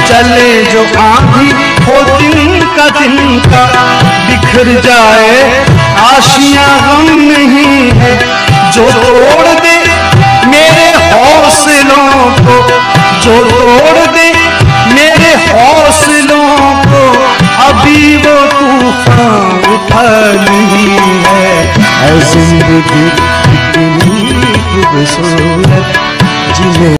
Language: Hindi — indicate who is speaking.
Speaker 1: चले जो आंधी हो दिन का बिखर जाए आशियां गम नहीं है। जो तोड़ दे मेरे हौसलों को, जो तोड़ दे मेरे हौसलों को, अभी वो तूफान उठा ले।